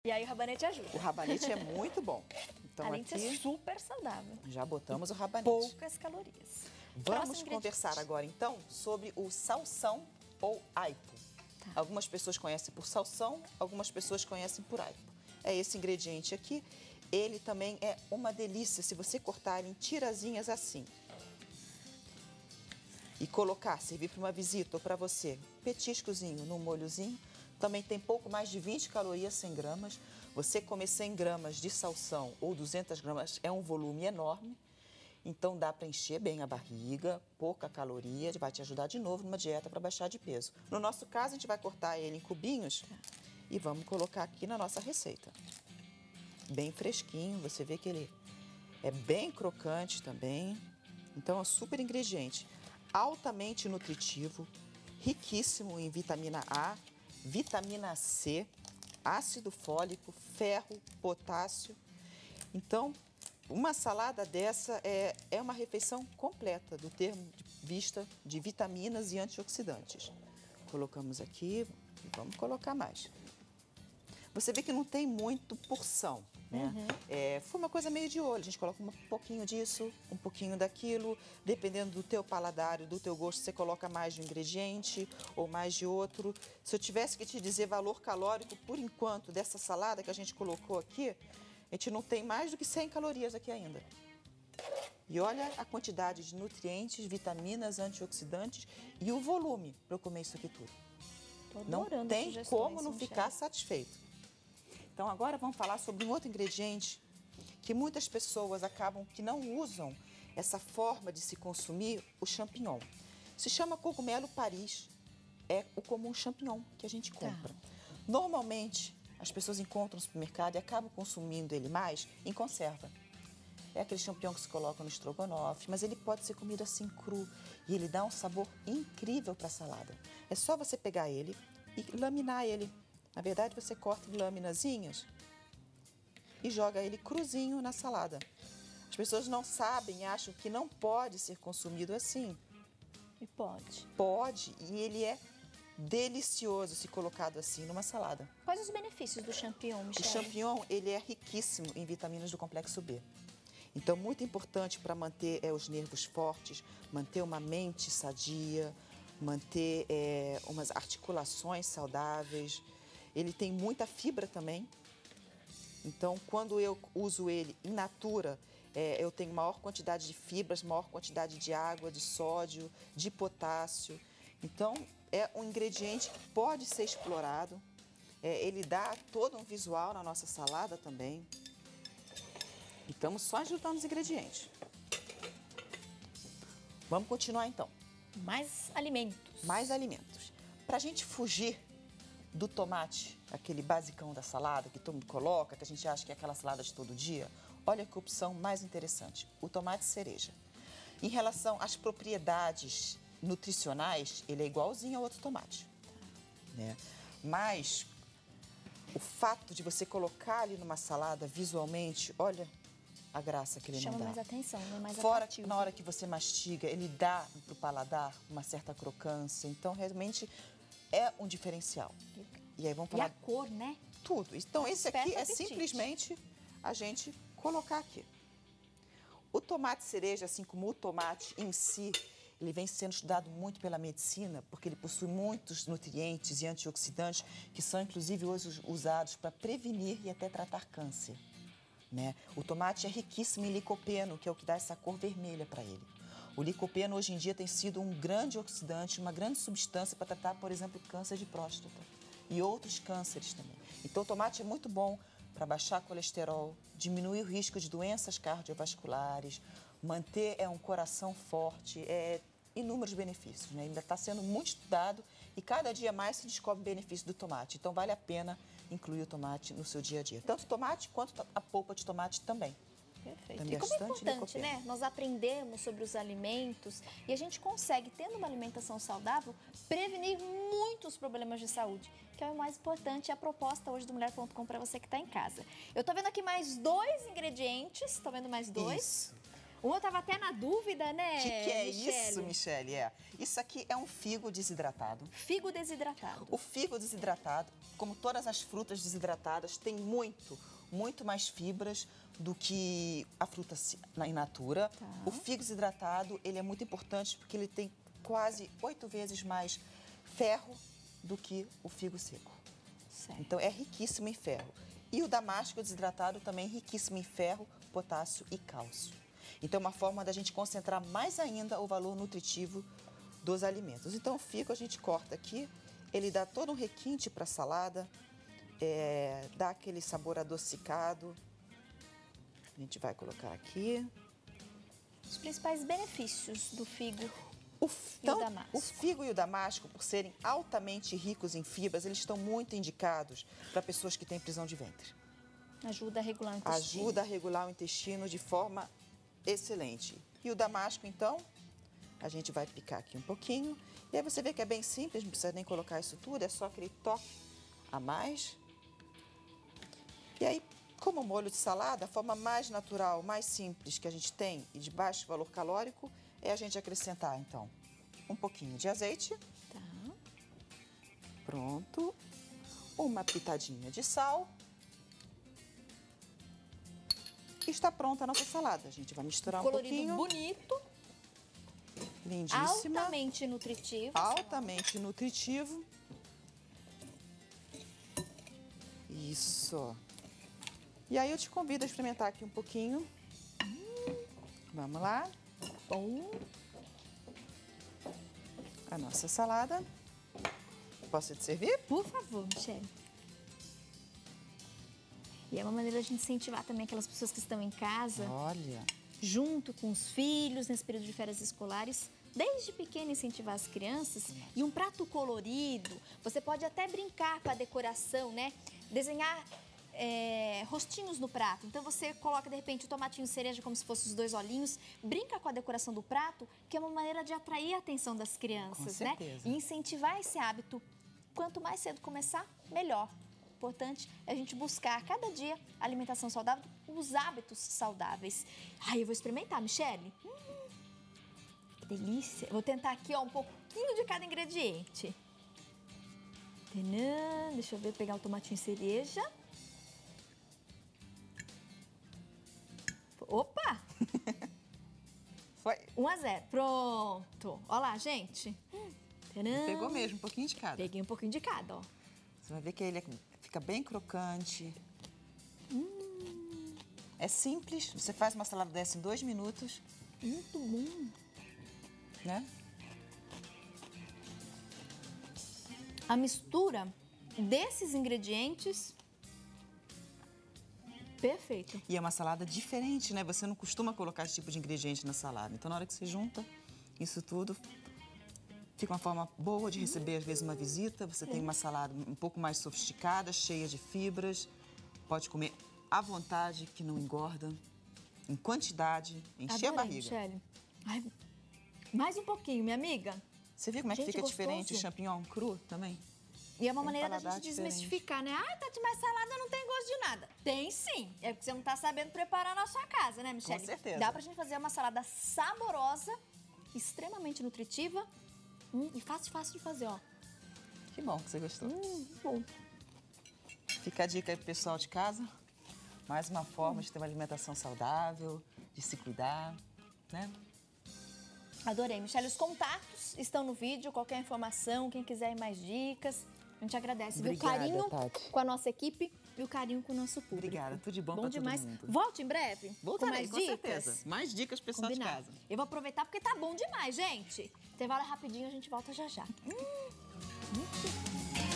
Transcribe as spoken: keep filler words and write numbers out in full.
E aí o rabanete ajuda. O rabanete é muito bom. Então, além aqui, de ser super saudável. Já botamos e o rabanete. Poucas calorias. Vamos conversar agora, então, sobre o salsão ou aipo. Tá. Algumas pessoas conhecem por salsão, algumas pessoas conhecem por aipo. É esse ingrediente aqui. Ele também é uma delícia se você cortar em tirazinhas assim. E colocar, servir para uma visita ou para você, petiscozinho no molhozinho. Também tem pouco mais de vinte calorias, cem gramas. Você comer cem gramas de salsão ou duzentas gramas é um volume enorme. Então, dá para encher bem a barriga, pouca caloria, vai te ajudar de novo numa dieta para baixar de peso. No nosso caso, a gente vai cortar ele em cubinhos e vamos colocar aqui na nossa receita. Bem fresquinho, você vê que ele é bem crocante também. Então, é um super ingrediente. Altamente nutritivo, riquíssimo em vitamina A, vitamina C, ácido fólico, ferro, potássio. Então, uma salada dessa é, é uma refeição completa do termo de vista de vitaminas e antioxidantes. Colocamos aqui e vamos colocar mais. Você vê que não tem muito porção, né? Uhum. É, foi uma coisa meio de olho, a gente coloca um pouquinho disso, um pouquinho daquilo, dependendo do teu paladar, do teu gosto, você coloca mais de um ingrediente ou mais de outro. Se eu tivesse que te dizer valor calórico, por enquanto, dessa salada que a gente colocou aqui, a gente não tem mais do que cem calorias aqui ainda. E olha a quantidade de nutrientes, vitaminas, antioxidantes e o volume para eu comer isso aqui tudo. Não tem como não ficar satisfeito. Então, agora vamos falar sobre um outro ingrediente que muitas pessoas acabam que não usam essa forma de se consumir, o champignon. Se chama cogumelo Paris, é o comum champignon que a gente compra. Tá. Normalmente, as pessoas encontram no supermercado e acabam consumindo ele mais em conserva. É aquele champignon que se coloca no estrogonofe, mas ele pode ser comido assim cru e ele dá um sabor incrível para a salada. É só você pegar ele e laminar ele. Na verdade, você corta em laminazinhas e joga ele cruzinho na salada. As pessoas não sabem e acham que não pode ser consumido assim. E pode. Pode, e ele é delicioso se colocado assim numa salada. Quais os benefícios do champignon, Michele? O champignon, ele é riquíssimo em vitaminas do complexo B. Então, muito importante para manter é, os nervos fortes, manter uma mente sadia, manter é, umas articulações saudáveis. Ele tem muita fibra também. Então, quando eu uso ele in natura, é, eu tenho maior quantidade de fibras, maior quantidade de água, de sódio, de potássio. Então, é um ingrediente que pode ser explorado. É, ele dá todo um visual na nossa salada também. E estamos só ajudando os ingredientes. Vamos continuar, então. Mais alimentos. Mais alimentos. Para a gente fugir do tomate, aquele basicão da salada que todo mundo coloca, que a gente acha que é aquela salada de todo dia, olha que opção mais interessante, o tomate cereja. Em relação às propriedades nutricionais, ele é igualzinho ao outro tomate, né? Mas o fato de você colocar ali numa salada visualmente, olha a graça que ele chama não dá. mais atenção, não é mais Fora atrativo. Na hora que você mastiga, ele dá para o paladar uma certa crocância, então realmente é um diferencial. E aí vamos falar... E a cor, né? Tudo. Então, esse aqui é apetite. simplesmente a gente colocar aqui. O tomate cereja, assim como o tomate em si, ele vem sendo estudado muito pela medicina, porque ele possui muitos nutrientes e antioxidantes que são, inclusive, hoje usados para prevenir e até tratar câncer, né? O tomate é riquíssimo em licopeno, que é o que dá essa cor vermelha para ele. O licopeno, hoje em dia, tem sido um grande oxidante, uma grande substância para tratar, por exemplo, câncer de próstata e outros cânceres também. Então, o tomate é muito bom para baixar colesterol, diminuir o risco de doenças cardiovasculares, manter é, um coração forte, é, inúmeros benefícios, né? Ainda está sendo muito estudado e cada dia mais se descobre benefício do tomate. Então, vale a pena incluir o tomate no seu dia a dia. Tanto o tomate quanto a polpa de tomate também. Perfeito. E como é importante, né? Nós aprendemos sobre os alimentos e a gente consegue, tendo uma alimentação saudável, prevenir muitos problemas de saúde, que é o mais importante, é a proposta hoje do mulher ponto com para você que está em casa. Eu tô vendo aqui mais dois ingredientes, tô vendo mais dois. Isso. Eu tava até na dúvida, né, O que, que é Michele? isso, Michele? É. Isso aqui é um figo desidratado. Figo desidratado. O figo desidratado, como todas as frutas desidratadas, tem muito, muito mais fibras do que a fruta in natura. Tá. O figo desidratado, ele é muito importante porque ele tem quase oito vezes mais ferro do que o figo seco. Certo. Então, é riquíssimo em ferro. E o damasco desidratado também é riquíssimo em ferro, potássio e cálcio. Então, é uma forma da gente concentrar mais ainda o valor nutritivo dos alimentos. Então, o figo a gente corta aqui, ele dá todo um requinte para a salada, é, dá aquele sabor adocicado. A gente vai colocar aqui. Os principais benefícios do figo O, e então, o damasco. o figo e o damasco, por serem altamente ricos em fibras, eles estão muito indicados para pessoas que têm prisão de ventre. Ajuda a regular o intestino. Ajuda a regular o intestino de forma excelente. E o damasco, então, a gente vai picar aqui um pouquinho. E aí você vê que é bem simples, não precisa nem colocar isso tudo, é só aquele toque a mais. E aí, como molho de salada, a forma mais natural, mais simples que a gente tem e de baixo valor calórico é a gente acrescentar, então, um pouquinho de azeite. Tá. Pronto. Uma pitadinha de sal. E está pronta a nossa salada. A gente vai misturar um Colorido pouquinho. bonito, Lindíssima. altamente nutritivo. Altamente nutritivo. Isso. E aí eu te convido a experimentar aqui um pouquinho. Vamos lá. Bom. A nossa salada. Posso te servir? Por favor, Michele. E é uma maneira de incentivar também aquelas pessoas que estão em casa, Olha. junto com os filhos, nesse período de férias escolares, desde pequeno incentivar as crianças. E um prato colorido, você pode até brincar com a decoração, né? Desenhar é, rostinhos no prato. Então você coloca, de repente, o tomatinho cereja como se fossem os dois olhinhos, brinca com a decoração do prato, que é uma maneira de atrair a atenção das crianças, Com né? certeza. E incentivar esse hábito. Quanto mais cedo começar, melhor. O importante é a gente buscar cada dia alimentação saudável, os hábitos saudáveis. Ai, eu vou experimentar, Michele. Hum, que delícia. Vou tentar aqui, ó, um pouquinho de cada ingrediente. Tadã, deixa eu ver, pegar o tomatinho cereja. Opa! Foi. um a zero. Pronto. Olha lá, gente. Tadã. Pegou mesmo, um pouquinho de cada. Peguei um pouquinho de cada, ó. Você vai ver que ele fica bem crocante. Hum. É simples. Você faz uma salada dessa em dois minutos, Muito bom. né? A mistura desses ingredientes, perfeito. E é uma salada diferente, né? Você não costuma colocar esse tipo de ingrediente na salada. Então, na hora que você junta isso tudo, fica uma forma boa de receber, às vezes, uma visita. Você tem uma salada um pouco mais sofisticada, cheia de fibras. Pode comer à vontade, que não engorda. Em quantidade, encher Adorei, a barriga. Michele. Ai, mais um pouquinho, minha amiga. Você viu como é que Gente, fica gostoso. diferente o champignon cru também? E é uma Tem maneira da paladar gente diferente. desmistificar, né? Ai, Tati, mas salada não tem gosto de nada. Tem sim. É porque você não tá sabendo preparar na sua casa, né, Michele? Com certeza. Dá pra gente fazer uma salada saborosa, extremamente nutritiva hum, e fácil, fácil de fazer, ó. Que bom que você gostou. Hum, bom. Fica a dica aí pro pessoal de casa. Mais uma forma de ter uma alimentação saudável, de se cuidar, né? Adorei, Michele. Os contatos estão no vídeo. Qualquer informação, quem quiser ir mais dicas, a gente agradece. Viu? O Obrigada, carinho Tati. com a nossa equipe e o carinho com o nosso público. Obrigada, tudo de bom, Bom pra todo demais. mundo. Volte em breve Voltarei, com mais com dicas. certeza. Mais dicas pro pessoal Combinado. de casa. Eu vou aproveitar porque tá bom demais, gente. Intervalo é rapidinho, a gente volta já já. Hum, muito